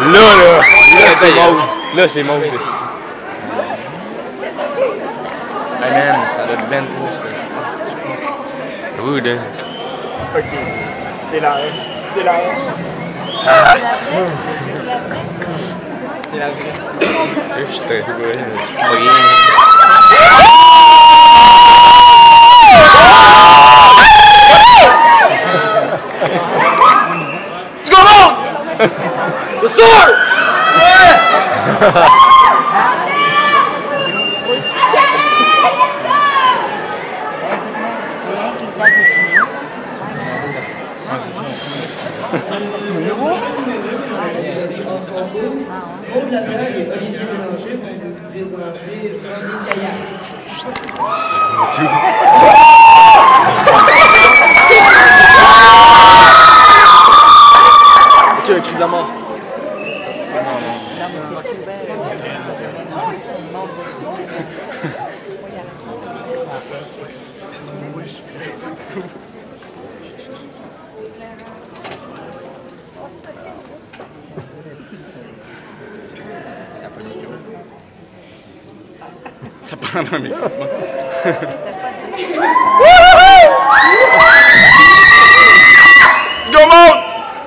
c'est Maude. Là, c'est Maude. Hey man, ça doit être ben trop, ça. Oui, là. Ok. C'est la haine. C'est la haine. C'est la vraie. Je suis stressé pour rien, mais c'est pas rien. Tu commences! Le soir! Ouais! Maude Lapierre et Olivier Mélanger vont vous présenter Premier Gaillard. Ok, un cri de la mort. Ça prend un micro. Let's go, Maude!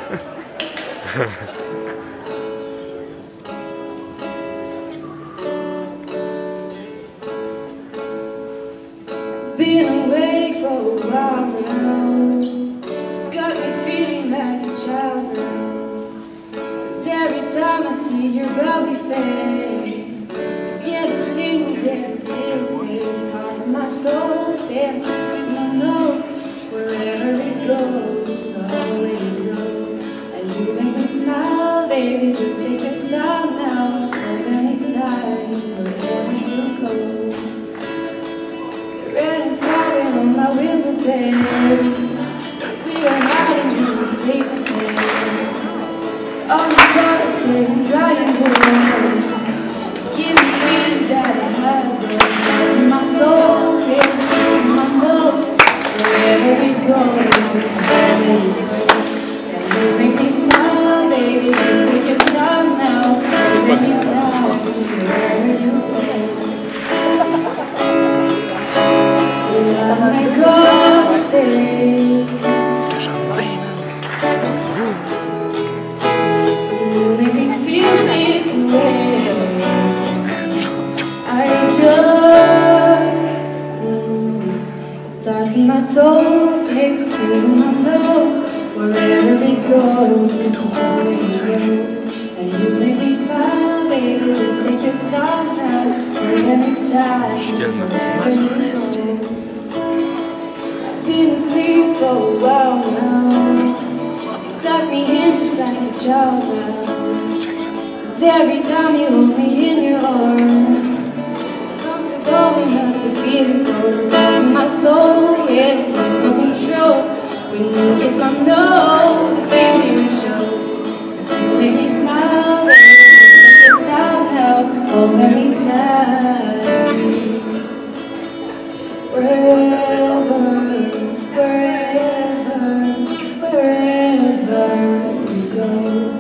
Been awake for a while now, got me feeling like a child now. 'Cause every time I see your bubbly face, get the tingles in the same place, hearts in my toes, and my nose, wherever it goes, always go. And you make me smile, baby, just take your time now, hold any time, wherever you go. Red is falling on my window pane. We are hiding in a safe place. All my colors staying dry and warm. Give me feelings that I had to inside my toes, in my nose. Wherever it goes, always go. And you make me smile, baby. Just take your time now. Let me tell you wherever you go. I'm gonna say you make me feel this way. I just it starts in my toes, make me feel my nose. Wherever it goes, it always goes. And you make me smile, baby. Just take your time now. Let me tell you wherever you go. Been asleep for a while now. You tuck me in just like a child now. 'Cause every time you hold me in your arms, comfortable enough to feel it close to my soul, yeah, lose control. When you kiss my nose, the feeling shows. 'Cause you make me smile, baby, take your time now, hold me tight. Wherever you go,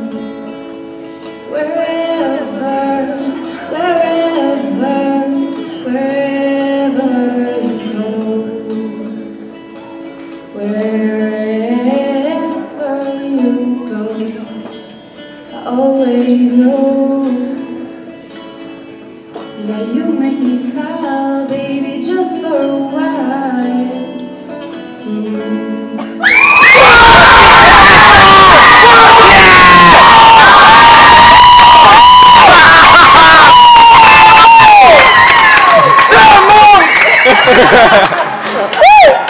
wherever you go, wherever you go, I always know that you make me smile, baby, just for a while.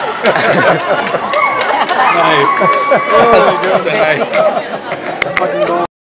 Nice. Oh my God, nice.